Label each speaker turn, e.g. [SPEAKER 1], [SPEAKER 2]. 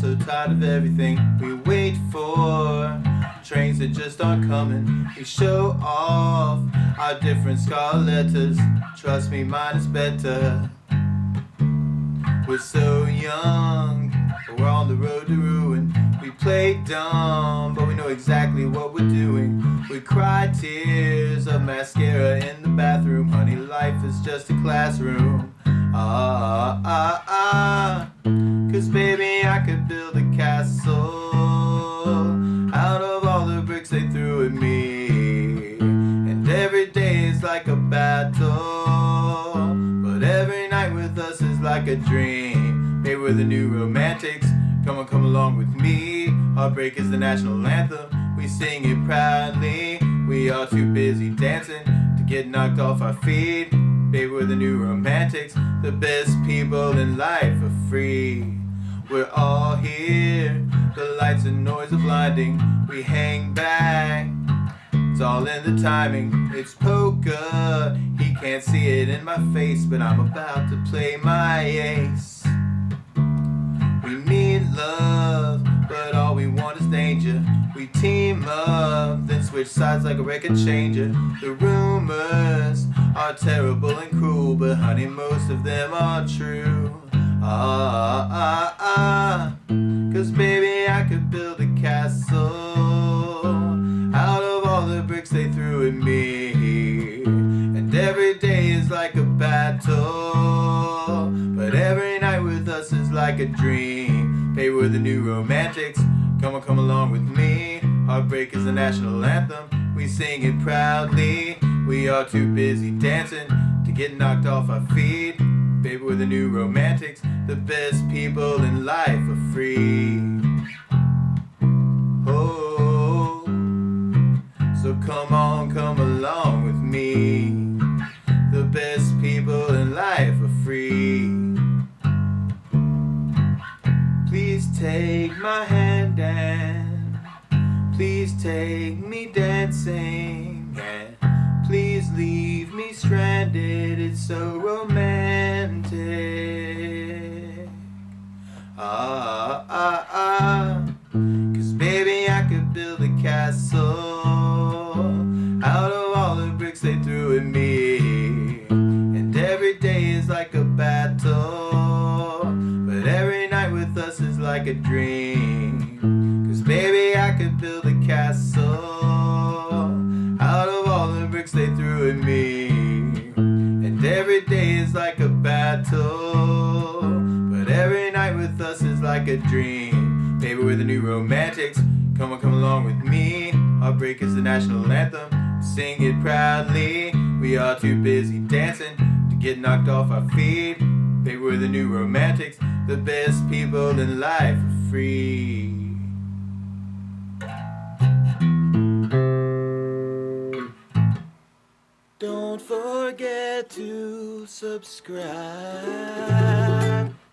[SPEAKER 1] so tired of everything we wait for. Trains that just aren't coming. We show off our different scarlet letters. Trust me, mine is better. We're so young, but we're on the road to ruin. We play dumb, but we know exactly what we're doing. We cry tears of mascara in the bathroom. Honey, life is just a classroom. 'Cause baby, I could build a castle out of all the bricks they threw at me. And every day is like a battle, but every night with us is like a dream. Maybe we're the new romantics. Come along with me. Heartbreak is the national anthem. We sing it proudly. We are too busy dancing to get knocked off our feet. Baby, we're the new romantics. The best people in life are free. We're all here. The lights and noise are blinding. We hang back. It's all in the timing. It's poker. He can't see it in my face, but I'm about to play my ace. We need love, but all we want is danger. We team up, then switch sides like a record changer. The rumors are terrible and cruel, but honey, most of them are true. 'Cause baby, I could build a castle out of all the bricks they threw at me. And every day is like a battle, but every night with us is like a dream. Baby, we're the new romantics. Come along with me. Heartbreak is the national anthem. We sing it proudly. We are too busy dancing to get knocked off our feet. Baby, we're the new romantics. The best people in life are free. Oh, so come along with me. The best people in life are free. Please take my hand and please take me dancing, and please leave me stranded. It's so romantic. 'Cause baby, I could build a castle out of all the bricks they threw at me. And every day is like a battle, but every night with us is like a dream. 'Cause baby, I could build a castle out of all the bricks they threw at me. And every day is like a battle, but every night with us is like a dream. Baby, we're the new romantics. Come along with me. Heartbreak is the national anthem. Sing it proudly. We are too busy dancing to get knocked off our feet. Baby, we're the new romantics. The best people in life are free. Don't forget to subscribe.